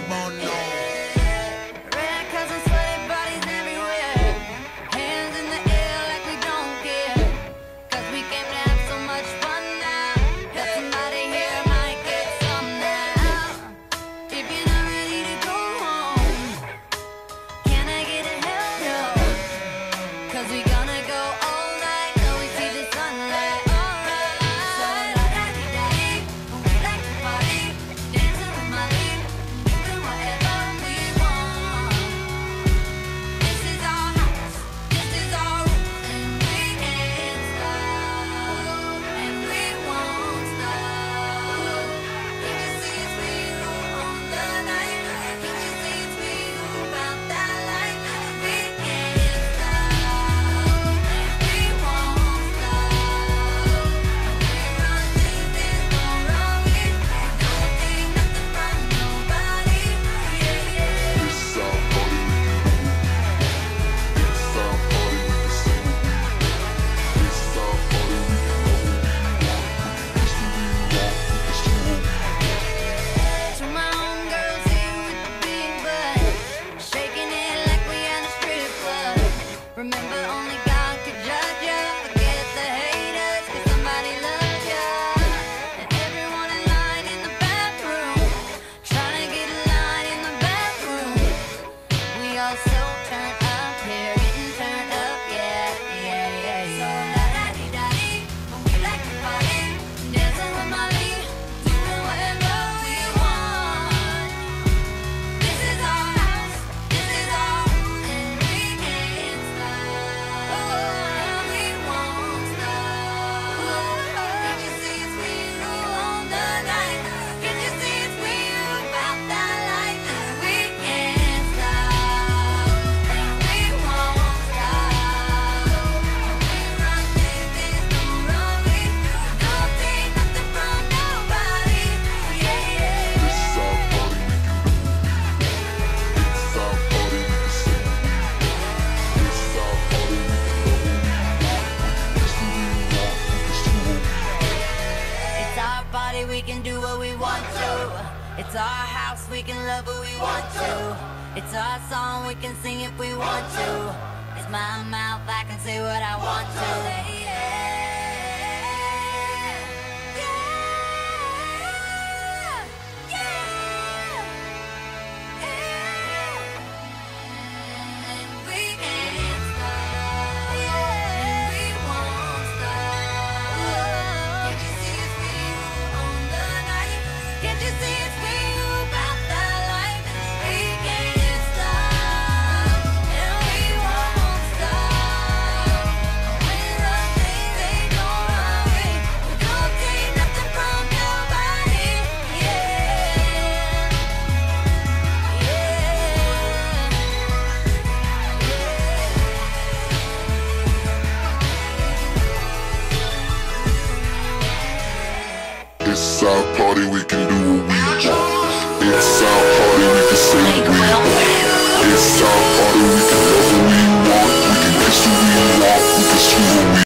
come on now. Red cousins, sweaty bodies everywhere. Hands in the air like we don't care. 'Cause we came to have so much fun now. That somebody here might get some now. If you're not ready to go home, can I get a hell no? 'Cause we gonna go all night till we see the sunlight. Alright. So la-da-dee-da-dee, we like to party, dancing with my lead, doing whatever we want. This is our house, this is our rules, and we can't stop, and we won't stop. Can't you see it's we who own the night? Can't you see it's we who found that light? We can't stop, and we won't stop. We run this, there's no running. Don't take nothing from nobody. Yeah, yeah. This is our party, we can do. This is our party, we can sing. This is our party, we can know who we want. We can kiss who we want, we can screw who we want. To my homegirls here with the big butt, shaking it like we at a strip club. Remember, only God could judge ya. Forget the haters, 'cause somebody loves ya. And everyone in line in the bathroom, trying to get a line in the bathroom. We all so turned up here, getting turned up, yeah, yeah, yeah, yeah. So la-da-dee-da-dee, we like to party, dancing with my lead, doing whatever we want. This is our house, this is our rules, and we can't stop, and we won't stop. Can't you see it's we who own the night? Can't you see it's we who found that light? We can't stop, and we won't stop. We run this, there's no running. Don't take nothing from nobody. Yeah, yeah. This is our party, we can do. This is our party, we can sing. This is our party, we can know who we want. We can kiss who we want, we can screw who we want. It's our body, we can do what we want to. It's our house, we can love who we want to. It's our song, we can sing if we want to. It's my mouth, I can say what I want to.